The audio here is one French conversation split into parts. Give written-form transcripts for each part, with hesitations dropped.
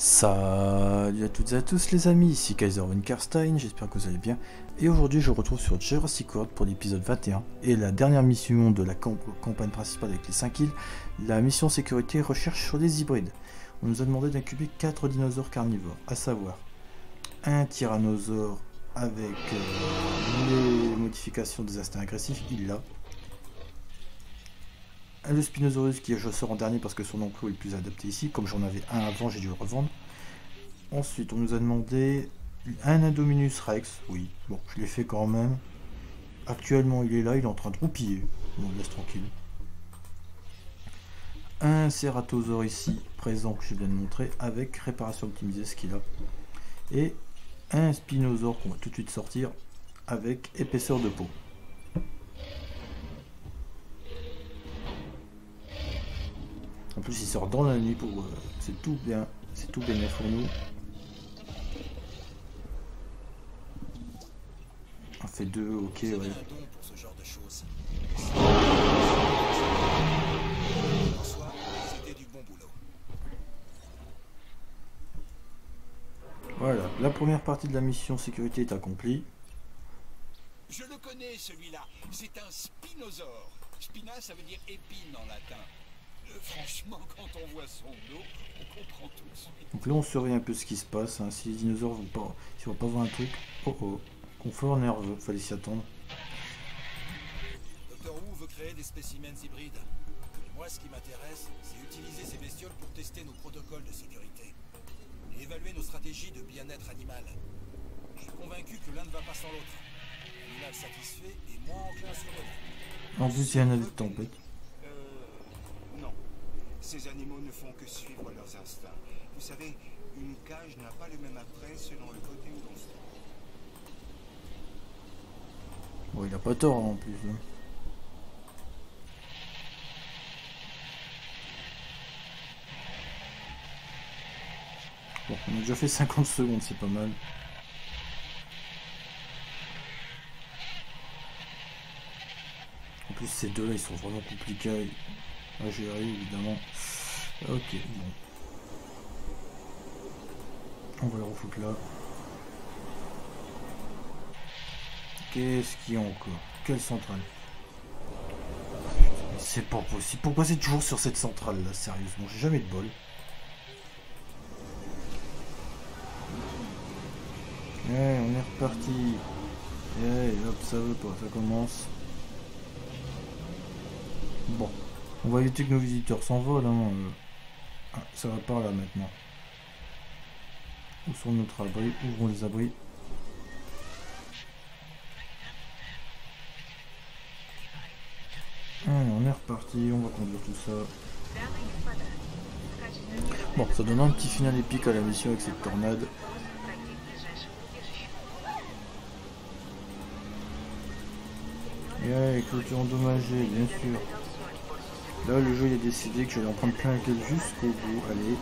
Salut à toutes et à tous les amis, ici Kaiser von Karstein, j'espère que vous allez bien. Et aujourd'hui je vous retrouve sur Jurassic World pour l'épisode 21 et la dernière mission de la campagne principale avec les 5 îles, la mission sécurité recherche sur les hybrides. On nous a demandé d'incuber 4 dinosaures carnivores, à savoir un tyrannosaure avec les modifications des instincts agressifs, il l'a. Le Spinosaurus qui je sors en dernier parce que son enclos est le plus adapté ici, comme j'en avais un avant j'ai dû le revendre. Ensuite on nous a demandé un Indominus Rex, oui, bon je l'ai fait quand même. Actuellement il est là, il est en train de roupiller, on le laisse tranquille. Un Ceratosaure ici, présent que je viens de montrer, avec réparation optimisée ce qu'il a. Et un Spinosaure qu'on va tout de suite sortir, avec épaisseur de peau. En plus il sort dans la nuit pour c'est tout bien pour nous. On fait 2, ok, ouais. Voilà, la première partie de la mission sécurité est accomplie. Je le connais celui-là, c'est un spinosaure. Spina ça veut dire épine en latin. Franchement, quand on voit son dos, on comprend tout de suite. Donc là on surveille un peu ce qui se passe, hein. Si les dinosaures vont pas, s'ils vont pas voir un truc, confort nerveux, fallait s'y attendre. Docteur Wu veut créer des spécimens hybrides. Et moi ce qui m'intéresse, c'est utiliser ces bestioles pour tester nos protocoles de sécurité. Et évaluer nos stratégies de bien-être animal. Je suis convaincu que l'un ne va pas sans l'autre. Animal satisfait et moins enclin à surveiller. En plus il y a un avis de tempête. Non. Ces animaux ne font que suivre leurs instincts. Vous savez, une cage n'a pas le même attrait selon le côté où l'on se trouve. Bon il a pas tort en plus. Hein. Bon, on a déjà fait 50 secondes, c'est pas mal. En plus ces deux là ils sont vraiment compliqués à gérer évidemment. Ok, bon. On va le refoutre là. Qu'est-ce qu'il y a encore? Quelle centrale? C'est pas possible. Pourquoi c'est toujours sur cette centrale là? Sérieusement, j'ai jamais de bol. Ouais, on est reparti. Et hop, ça veut pas, ça commence. Bon, on va éviter que nos visiteurs s'envolent. Hein. Ah, ça va par là maintenant. Où sont notre abri? Ouvrons les abris. Allez, on est reparti, on va conduire tout ça. Bon, ça donne un petit final épique à la mission avec cette tornade. Et clôture endommagée, bien sûr. Là, le jeu il a décidé que j'allais en prendre plein la gueule jusqu'au bout. Allez.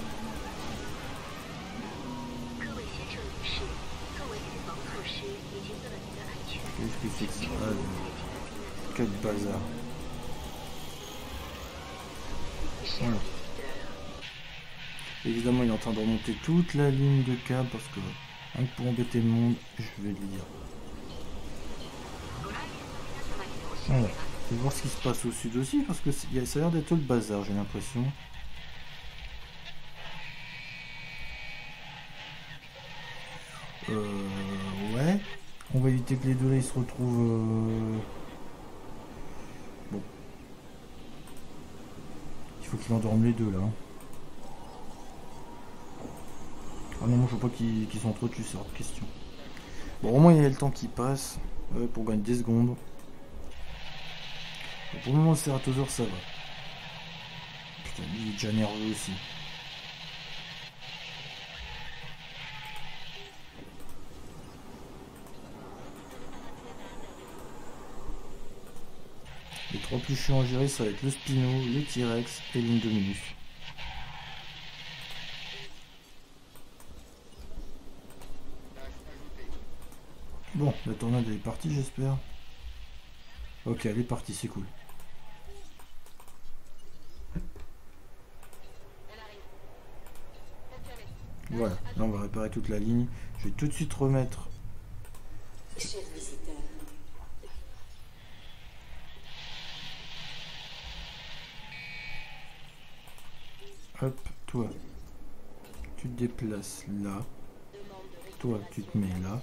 Qu'est-ce que c'est que ça? Quel bazar. Voilà. Évidemment, il est en train de remonter toute la ligne de câble parce que, rien que pour embêter le monde, je vais le dire. Voilà. Je vais voir ce qui se passe au sud aussi parce que ça a l'air d'être le bazar, j'ai l'impression. Ouais. On va éviter que les deux là ils se retrouvent. Bon. Il faut qu'ils endorment les deux là. Ah non, moi je veux pas qu'ils s'entretuent, c'est hors de question. Bon, au moins il y a le temps qui passe pour gagner des secondes. Bon, pour le moment, le Ceratosaure ça va. Putain, il est déjà nerveux aussi. Les trois plus chiants à gérer, ça va être le Spino, le T-Rex et l'Indominus. Bon, la tornade elle est partie, j'espère. Ok, elle est partie, c'est cool. Voilà, là on va réparer toute la ligne. Je vais tout de suite remettre. Cher visiteur, Hop, toi, tu te déplaces là. Toi, tu te mets là.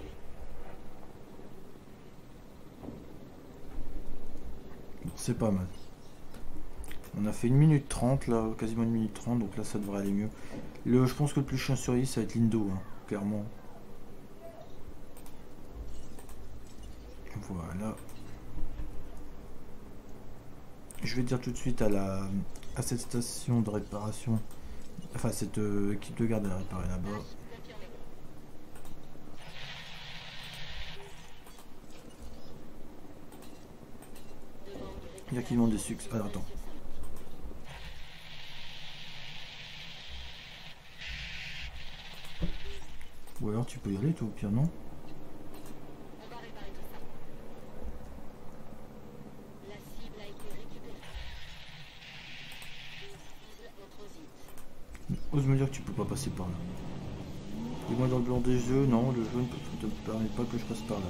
Bon, c'est pas mal. On a fait 1 minute 30 là, quasiment 1 minute 30, donc là ça devrait aller mieux. Je pense que le plus chiant sur lui, ça va être Lindo, hein, clairement. Voilà. Je vais dire tout de suite à cette station de réparation, enfin cette équipe de garde à réparer là-bas. Il y a qui demande des succès. Alors attends. Ou alors tu peux y aller toi au pire, non? Ose me dire que tu peux pas passer par là. Dis-moi dans le blanc des yeux, non, le jeu ne te permet pas que je passe par là.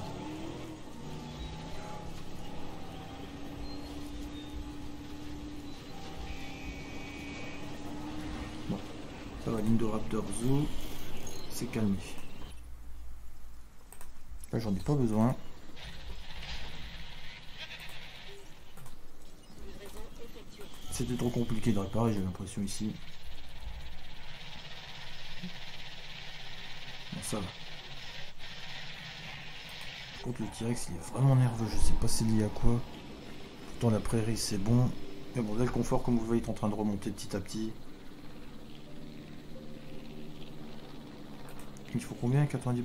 Bon, ça va, l'Indoraptor Zoo, c'est calmé. Là j'en ai pas besoin. C'était trop compliqué de réparer, j'ai l'impression ici. Bon, ça va. Par contre le T-Rex il est vraiment nerveux, je sais pas c'est lié à quoi. Pourtant la prairie c'est bon. Mais bon là le confort comme vous voyez est en train de remonter petit à petit. Il faut combien? 90%?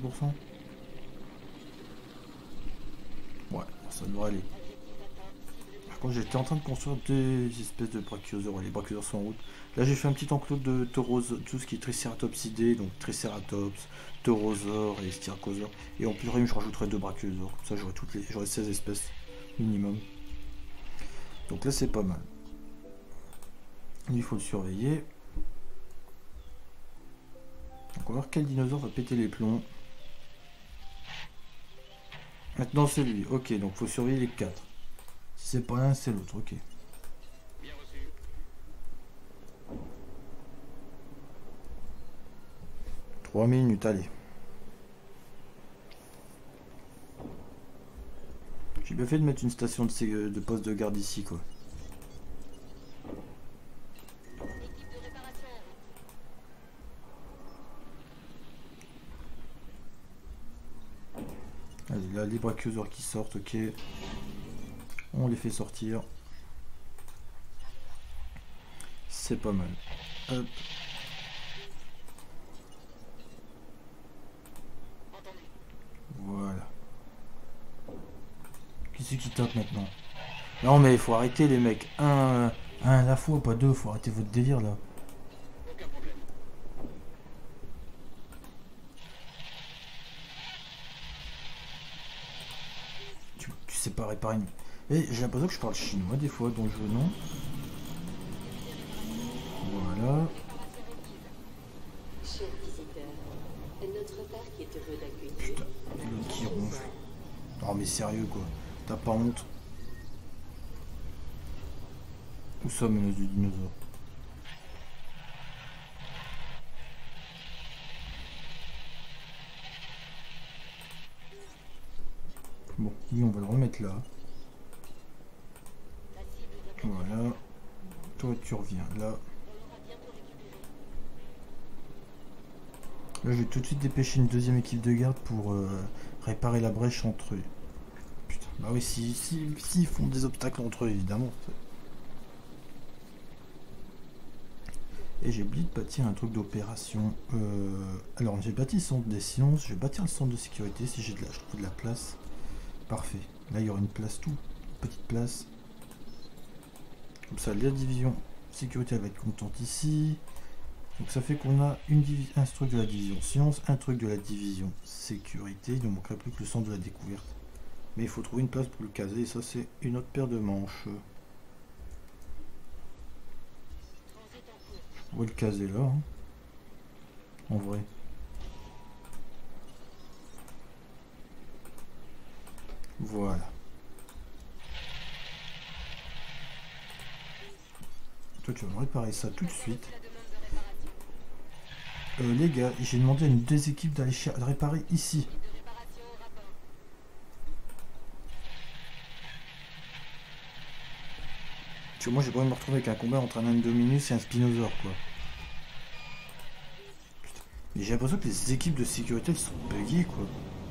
Ouais, ça devrait aller. Par contre j'étais en train de construire des espèces de brachiosaures, les brachiosaures sont en route. Là j'ai fait un petit enclos de tauros, tout ce qui est triceratopsidé, donc triceratops, taurosaures et styracosaures. Et en plus je rajouterai 2 brachiosaures, comme ça j'aurai 16 espèces minimum. Donc là c'est pas mal. Il faut le surveiller. Donc on va voir quel dinosaure va péter les plombs. Maintenant c'est lui, ok, donc faut surveiller les 4. Si c'est pas l'un, c'est l'autre, ok. 3 minutes, allez. J'ai bien fait de mettre une station de poste de garde ici, quoi. Allez, là, les brachiosaures qui sortent, ok. On les fait sortir. C'est pas mal. Hop. Voilà. Qui c'est qui tape maintenant? Non mais il faut arrêter les mecs. Un à la fois, pas deux. Faut arrêter votre délire là. Tu sais pas réparer une... Et j'ai l'impression que je parle chinois des fois dans le jeu, non? Voilà. cher visiteur, notre parc est heureux d'accueillir. Putain, et l'autre qui ronfle. Non mais sérieux quoi. T'as pas honte? Où ça menace du dinosaure? Bon, lui on va le remettre là. Voilà. Toi tu reviens là. Là je vais tout de suite dépêcher une deuxième équipe de garde pour réparer la brèche entre eux. Putain, bah oui, si ils font des obstacles entre eux évidemment. Et j'ai oublié de bâtir un truc d'opération. Alors j'ai bâti le centre des sciences, je vais bâtir le centre de sécurité si je trouve de la place. Parfait. Là il y aura une place tout, une petite place. Comme ça la division sécurité elle va être contente ici. Donc ça fait qu'on a un truc de la division sciences, un truc de la division sécurité. Il ne manquerait plus que le centre de la découverte. Mais il faut trouver une place pour le caser et ça c'est une autre paire de manches. On va le caser là, hein. En vrai. Voilà. Toi, tu vas me réparer ça tout de suite. Les gars, j'ai demandé à une des équipes d'aller réparer ici. Tu vois, moi, j'ai pas envie de me retrouver avec un combat entre un Indominus et un Spinosaur, quoi. Putain. Mais j'ai l'impression que les équipes de sécurité, elles sont buggées, quoi.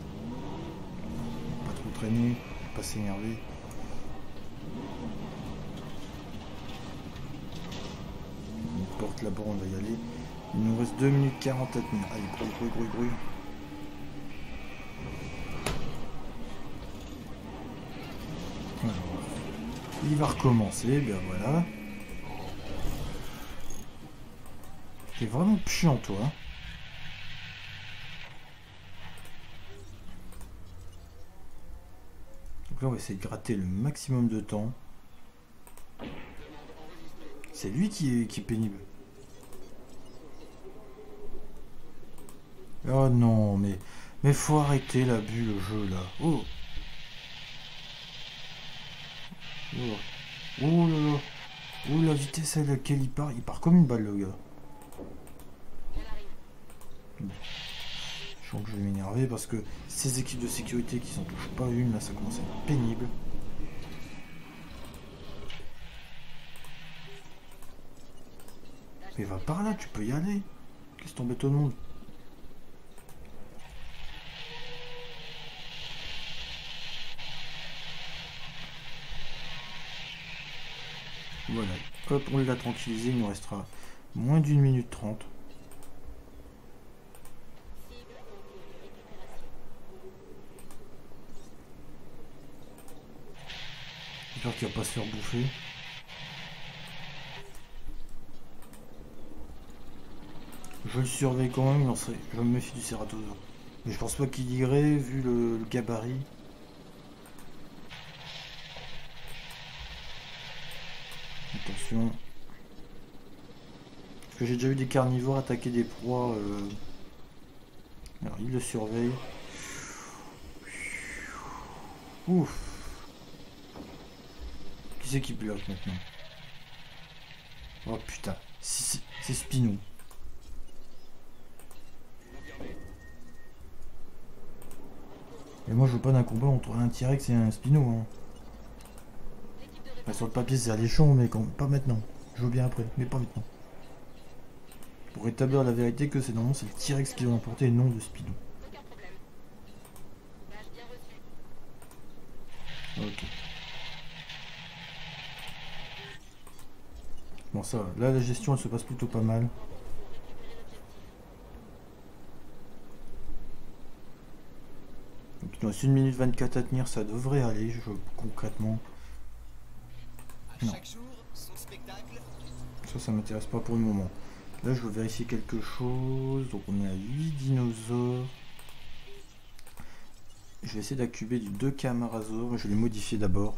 Pas trop traîner, pas s'énerver. Une porte là-bas, on va y aller. Il nous reste 2 minutes 40 à tenir. Allez, brûle. Alors, il va recommencer, ben voilà. T'es vraiment chiant, toi. Donc là, on va essayer de gratter le maximum de temps. C'est lui qui est pénible. Oh non, mais faut arrêter l'abus, le jeu, là. Oh. Oh là là. Oh, la vitesse à laquelle il part comme une balle, le gars. Bon. Je sens que je vais m'énerver parce que ces équipes de sécurité qui s'en touchent pas une, là, ça commence à être pénible. Mais va par là, tu peux y aller. Laisse tomber tout le monde. Voilà, hop, on l'a tranquillisé, il nous restera moins d'1 minute 30. J'espère qu'il va pas se faire bouffer. Je le surveille quand même, je me méfie du Ceratosaure. Mais je pense pas qu'il irait vu le gabarit. Attention. Parce que j'ai déjà vu des carnivores attaquer des proies. Alors il le surveille. Ouf. Qui c'est qui bloque maintenant? Oh putain. C'est Spino. Et moi je veux pas d'un combat entre un T-Rex et un Spino. Hein. Enfin, sur le papier c'est alléchant, mais pas maintenant. Je veux bien après, mais pas maintenant. Pour établir la vérité que c'est normalement c'est le T-Rex qui va l'emporter et non le Spino. Ok. Bon ça, là la gestion elle se passe plutôt pas mal. Donc il nous reste 1 minute 24 à tenir, ça devrait aller, concrètement. Non. Ça m'intéresse pas pour le moment. Là je veux vérifier quelque chose. Donc on est à 8 dinosaures. Je vais essayer d'accuber du 2 Camarasaures. Je vais les modifier d'abord.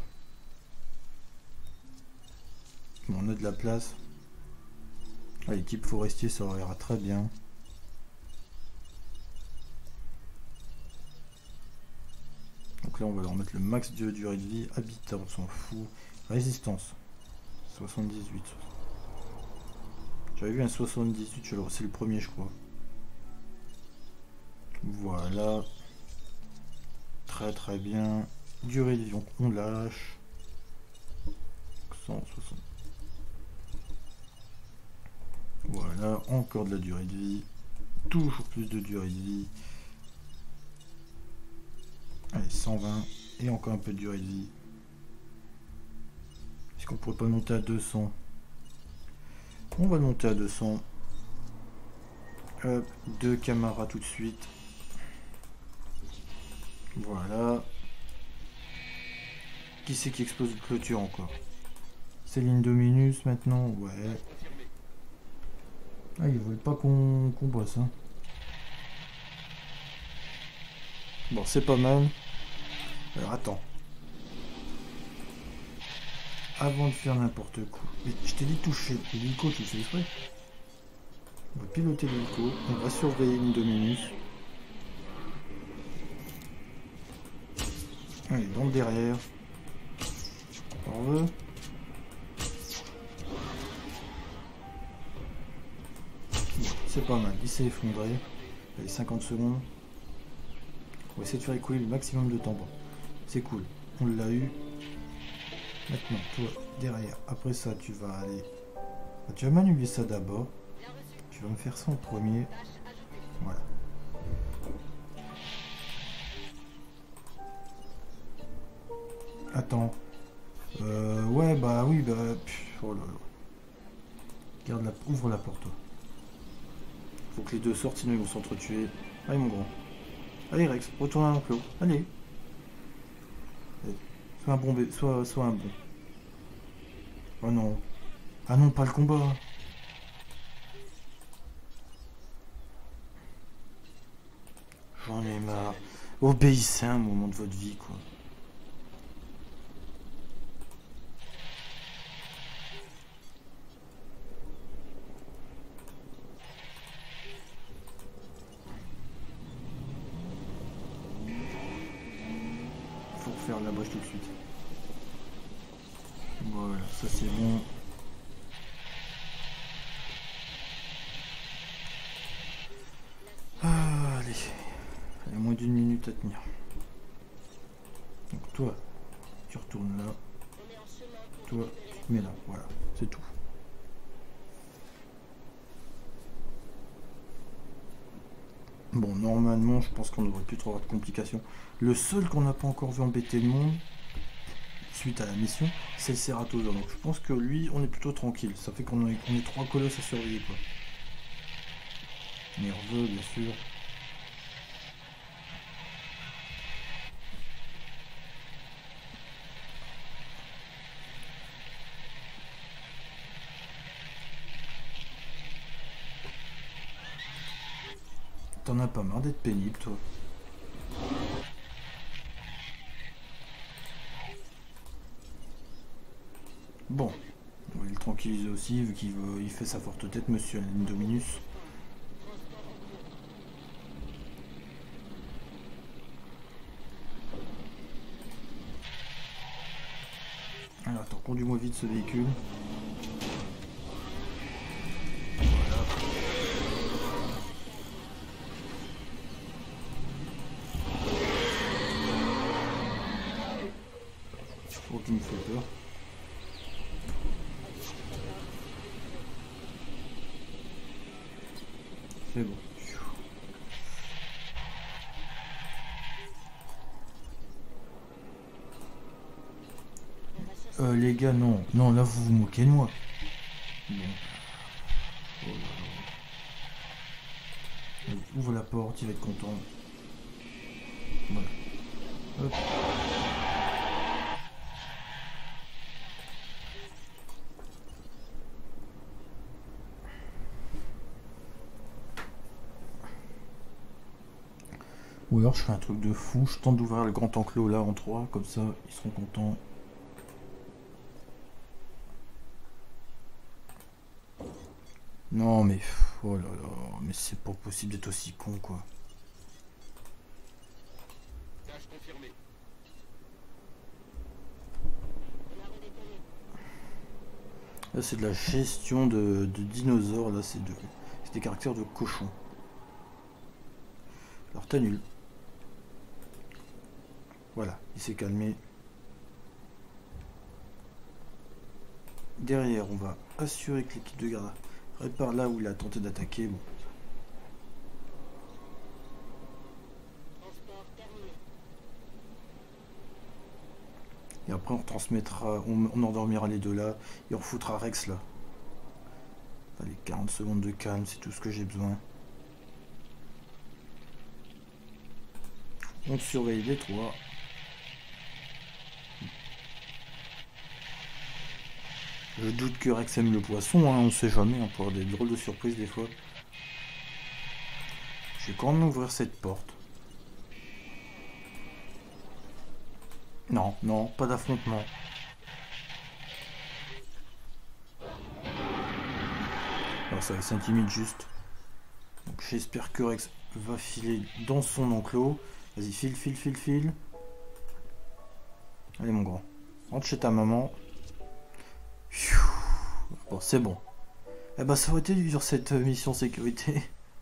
Bon, on a de la place. Ah, l'équipe forestier ça ira très bien. Donc là on va leur mettre le max de durée de vie. Habitat on s'en fout. Résistance 78. J'avais vu un 78, c'est le premier je crois. Voilà. Très bien. Durée de vie, donc on lâche. 160. Voilà, encore de la durée de vie. Toujours plus de durée de vie. Allez, 120. Et encore un peu de durée de vie. Est-ce qu'on pourrait pas monter à 200? On va monter à 200. Hop, 2 Camara tout de suite. Voilà. Qui c'est qui explose une clôture encore? C'est l'Indominus maintenant, ouais. Ah, ils veulent pas qu'on bosse, hein. Bon, c'est pas mal. Alors, attends. Avant de faire n'importe quoi. Mais je t'ai dit toucher l'hélico, tu sais exprès. On va piloter l'hélico. On va surveiller l'Indominus. Allez, dans le derrière. On veut. C'est pas mal, il s'est effondré. Allez, 50 secondes. On va essayer de faire écouler le maximum de temps. Bon, c'est cool, on l'a eu. Maintenant, toi, derrière. Après ça, tu vas aller... Tu vas manipuler ça d'abord. Tu vas me faire ça en premier. Voilà. Attends. Ouais, bah oui, bah... oh là là. Garde la... Ouvre la porte, toi. Faut que les deux sortent, sinon ils vont s'entretuer. Allez, mon grand. Allez, Rex, retourne à l'enclos. Allez. Allez. Sois un bon bébé. Sois un bon. Oh non. Ah non, pas le combat. J'en ai marre. Obéissez un moment de votre vie, quoi. Faut refaire la brèche tout de suite. Voilà, ça c'est bon. Ah, allez. Il y a moins d'une minute à tenir. Donc toi, tu retournes là. Toi, tu te mets là. Voilà, c'est tout. Bon, normalement, je pense qu'on n'aurait plus trop avoir de complications. Le seul qu'on n'a pas encore vu embêter le monde, suite à la mission, c'est le Ceratosaure. Donc je pense que lui, on est plutôt tranquille. Ça fait qu'on est 3 colosses à surveiller, quoi. Nerveux, bien sûr. T'en as pas marre d'être pénible, toi? Bon, on va le tranquilliser aussi, vu qu'il fait sa forte tête, monsieur Indominus. Alors, attends, conduis-moi vite ce véhicule. Qui me fait peur. C'est bon. Les gars, non. Non, là, vous vous moquez de moi. Bon. Oh là là. Ouvre la porte, il va être content. Voilà. Hop. Ou alors je fais un truc de fou, je tente d'ouvrir le grand enclos là en 3, comme ça ils seront contents. Non mais, oh là là, mais c'est pas possible d'être aussi con quoi. Tâche confirmée. Là c'est de la gestion de dinosaures, là c'est des caractères de cochon. Alors t'as nul. Voilà, il s'est calmé. Derrière, on va assurer que l'équipe de garde répare là où il a tenté d'attaquer. Bon. Et après, on transmettra, on endormira les deux là et on foutra Rex là. Allez, 40 secondes de calme, c'est tout ce que j'ai besoin. On surveille les trois. Je doute que Rex aime le poisson, hein, on sait jamais, on peut avoir des drôles de surprises des fois. Je vais quand même ouvrir cette porte. Non, non, pas d'affrontement. Alors ça s'intimide juste. Donc j'espère que Rex va filer dans son enclos. Vas-y, file, file, file, file. Allez mon grand, rentre chez ta maman. Pfiou. Bon, c'est bon. Eh ben ça aurait été dur cette mission sécurité.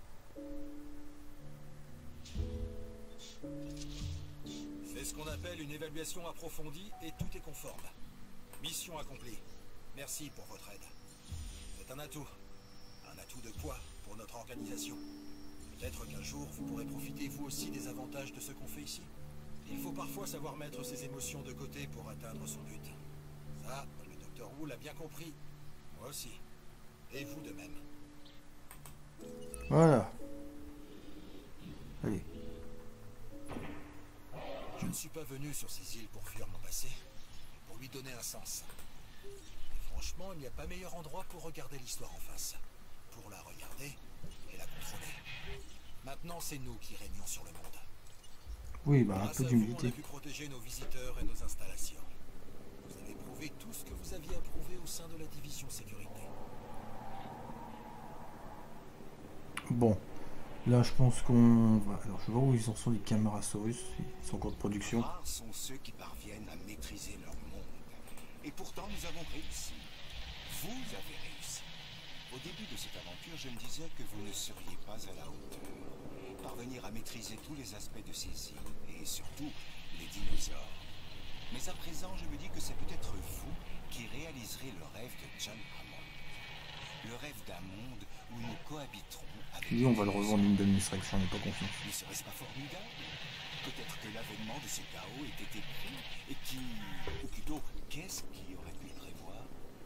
C'est ce qu'on appelle une évaluation approfondie et tout est conforme. Mission accomplie. Merci pour votre aide. C'est un atout. Un atout de poids pour notre organisation. Peut-être qu'un jour, vous pourrez profiter vous aussi des avantages de ce qu'on fait ici. Il faut parfois savoir mettre ses émotions de côté pour atteindre son but. Ça, le docteur Wu l'a bien compris. Moi aussi. Et vous de même. Voilà. Allez. Je ne suis pas venu sur ces îles pour fuir mon passé, mais pour lui donner un sens. Et franchement, il n'y a pas meilleur endroit pour regarder l'histoire en face. Pour la regarder et la contrôler. Maintenant, c'est nous qui régnons sur le monde. Oui, bah un Grâce peu à vous, on d'humilité. a pu protéger nos visiteurs et nos installations. Vous avez prouvé tout ce que vous aviez à prouver au sein de la division sécurité. Bon, là je pense qu'on va... Alors je vois où ils en sont les Camarasaurus, ils sont encore de production. Rares sont ceux qui parviennent à maîtriser leur monde. Et pourtant, nous avons réussi. Vous avez réussi. Au début de cette aventure, je me disais que vous ne seriez pas à la hauteur. Parvenir à maîtriser tous les aspects de ces îles, et surtout les dinosaures. Mais à présent, je me dis que c'est peut-être vous qui réaliserez le rêve de John Hammond. Le rêve d'un monde où nous cohabiterons avec... Lui on va le revendre une demi-extraction, on n'est pas confiant. Ne serait-ce pas formidable? Peut-être que l'avènement de ce chaos était écrit, et qui... ou plutôt, qu'est-ce qui aurait pu le prévoir?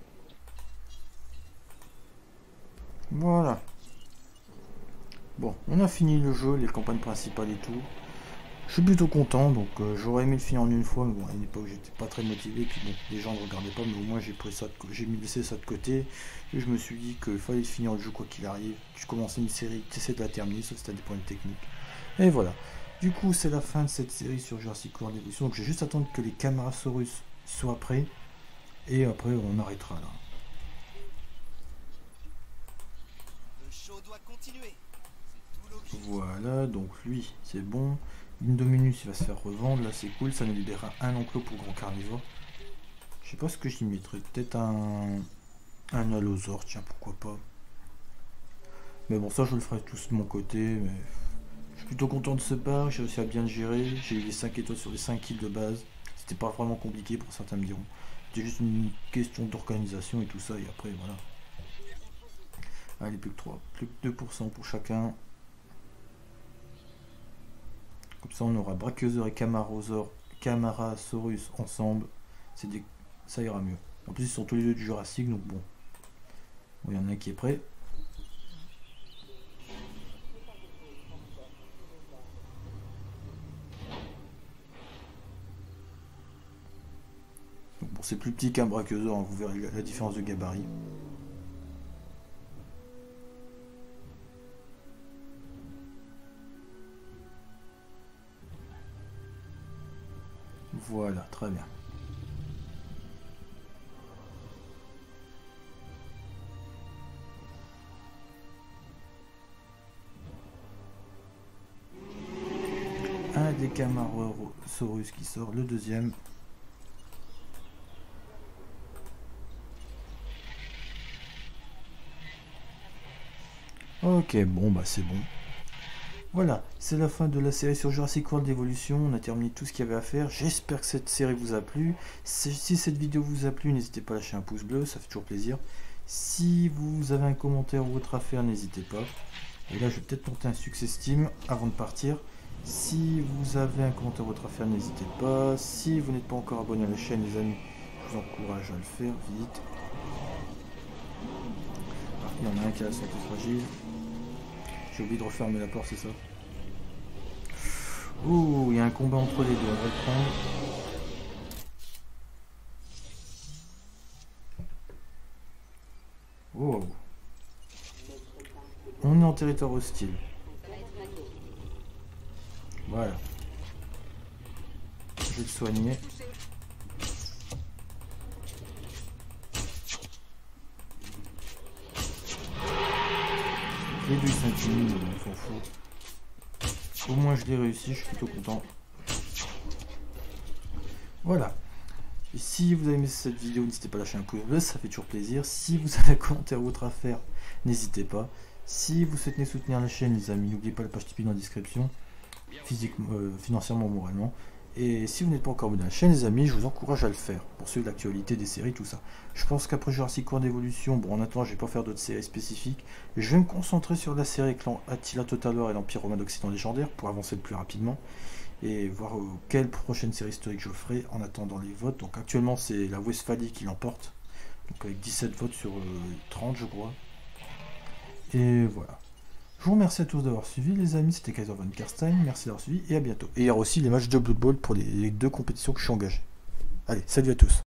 Voilà. Bon, on a fini le jeu, les campagnes principales et tout. Je suis plutôt content, donc j'aurais aimé le finir en une fois, mais bon, à une époque j'étais pas très motivé, puis bon, les gens ne regardaient pas, mais au moins j'ai pris ça, j'ai laissé ça de côté, et je me suis dit qu'il fallait finir le jeu quoi qu'il arrive. Tu commences une série, tu essaies de la terminer, sauf si tu as des problèmes techniques. Et voilà. Du coup, c'est la fin de cette série sur Jurassic World Evolution, donc je vais juste attendre que les Camarasaurus soient prêts, et après on arrêtera là. Le show doit continuer. C'est tout l'objectif. Voilà, donc lui, c'est bon. Indominus, il va se faire revendre. Là, c'est cool. Ça nous libérera un enclos pour grand carnivore. Je sais pas ce que j'y mettrais. Peut-être un allosaure, tiens, pourquoi pas. Mais bon, ça, je le ferai tous de mon côté. Mais je suis plutôt content de ce parc. J'ai réussi à bien le gérer. J'ai eu les 5 étoiles sur les 5 kills de base. C'était pas vraiment compliqué pour certains me diront. C'était juste une question d'organisation et tout ça. Et après, voilà. Allez, plus que 3. Plus que 2% pour chacun. Comme ça, on aura Brachiosaurus et Camarasaurus ensemble. Ça ira mieux. En plus, ils sont tous les deux du Jurassique, donc bon. Bon, il y en a un qui est prêt. Donc bon, c'est plus petit qu'un Brachiosaure, hein, vous verrez la différence de gabarit. Voilà, très bien. Un des Camarasaurus qui sort, le deuxième. Ok, bon, bah c'est bon. Voilà, c'est la fin de la série sur Jurassic World Evolution. On a terminé tout ce qu'il y avait à faire. J'espère que cette série vous a plu. Si cette vidéo vous a plu, n'hésitez pas à lâcher un pouce bleu, ça fait toujours plaisir. Si vous avez un commentaire ou autre à faire, n'hésitez pas. Et là, je vais peut-être monter un succès Steam avant de partir. Si vous avez un commentaire ou autre à faire, n'hésitez pas. Si vous n'êtes pas encore abonné à la chaîne, les amis, je vous encourage à le faire vite. Ah, il y en a un qui a la santé fragile. J'ai oublié de refermer la porte, c'est ça? Ouh, il y a un combat entre les deux, on va le prendre. Oh. On est en territoire hostile. Voilà. Je vais le soigner. Les deux ils s'intimident, on s'en fout. Au moins je l'ai réussi, je suis plutôt content. Voilà. Et si vous avez aimé cette vidéo, n'hésitez pas à lâcher un pouce bleu, ça fait toujours plaisir. Si vous avez un commentaire ou autre à faire, n'hésitez pas. Si vous souhaitez soutenir la chaîne, les amis, n'oubliez pas la page Tipeee dans la description, physiquement, financièrement, moralement. Et si vous n'êtes pas encore abonné à la chaîne, les amis, je vous encourage à le faire, pour suivre l'actualité des séries, tout ça. Je pense qu'après Jurassic World Evolution, bon, en attendant, je vais pas faire d'autres séries spécifiques. Je vais me concentrer sur la série avec Attila Total War et l'Empire romain d'Occident légendaire, pour avancer le plus rapidement. Et voir quelle prochaine série historique je ferai en attendant les votes. Donc actuellement, c'est la Westphalie qui l'emporte. Donc avec 17 votes sur 30, je crois. Et voilà. Je vous remercie à tous d'avoir suivi, les amis. C'était Kaiser von Karstein. Merci d'avoir suivi et à bientôt. Et il y aura aussi les matchs de Blood Bowl pour les 2 compétitions que je suis engagé. Allez, salut à tous.